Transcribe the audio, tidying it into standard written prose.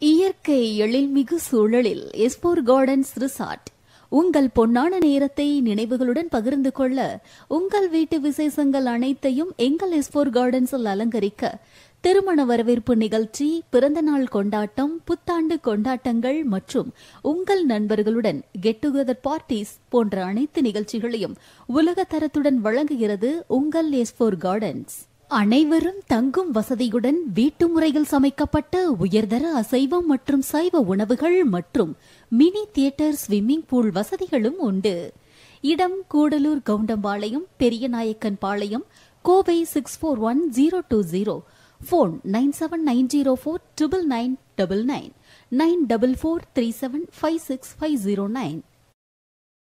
இயற்கை எழில்மிகு சூழலில் எஸ்போர் gardens resort உங்கள் பொன்னான நேரத்தை நினைவுகளுடன் பகிர்ந்து கொள்ள உங்கள் வீட்டு விசேஷங்கள் அனைத்தையும் எங்கள் எஸ்போர் கார்டன்ஸில் அலங்கரிக்க திருமண வரவேற்பு நிகழ்ச்சி, பிறந்தநாள் கொண்டாட்டம், புத்தாண்டு கொண்டாட்டங்கள் மற்றும் உங்கள் நண்பர்களுடன் கெட் டுகெதர் பார்ட்டிஸ் போன்ற அனைத்து நிகழ்ச்சிகளையும் உலக தரத்துடன் வழங்குகிறது உங்கள் எஸ்போர் கார்டன்ஸ். அனைவரும் தங்கும் வசதியுடன் வீட்டு முறையில் சமைக்கப்பட்ட உயர்தர அசைவம் மற்றும் சைவ உணவுகள் மற்றும் மினி தியேட்டர், ஸ்விம்மிங் பூல் வசதிகளும் உண்டு. இடம் கூடலூர் கவுண்டம்பாளையம், பெரியநாயக்கன் பாளையம், கோவை 641020. போன் 9790499999 944375650.